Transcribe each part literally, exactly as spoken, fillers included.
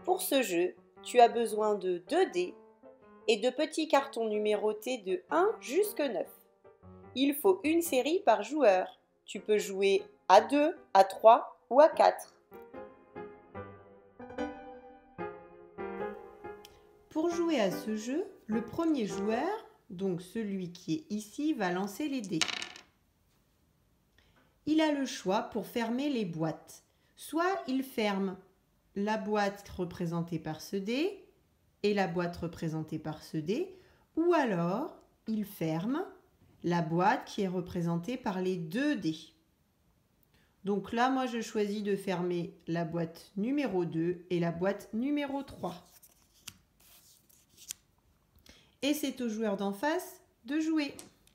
Pour ce jeu, tu as besoin de deux dés et de petits cartons numérotés de un jusqu'à neuf. Il faut une série par joueur. Tu peux jouer à deux, à trois ou à quatre. Pour jouer à ce jeu, le premier joueur, donc celui qui est ici, va lancer les dés. Il a le choix pour fermer les boîtes. Soit il ferme la boîte représentée par ce dé et la boîte représentée par ce dé, ou alors il ferme la boîte qui est représentée par les deux dés. Donc là, moi, je choisis de fermer la boîte numéro deux et la boîte numéro trois. Et c'est au joueur d'en face de jouer.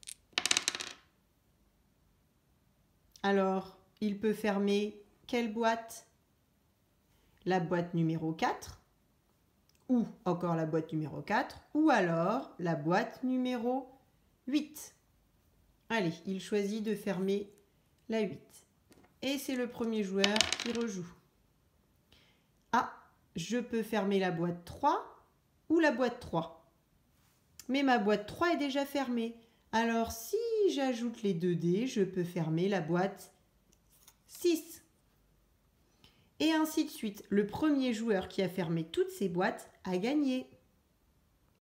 Alors, il peut fermer quelle boîte? La boîte numéro quatre, ou encore la boîte numéro quatre, ou alors la boîte numéro huit. Allez, il choisit de fermer la huit. Et c'est le premier joueur qui rejoue. Ah, je peux fermer la boîte trois ou la boîte trois. Mais ma boîte trois est déjà fermée. Alors, si j'ajoute les deux dés, je peux fermer la boîte six. Et ainsi de suite. Le premier joueur qui a fermé toutes ses boîtes a gagné.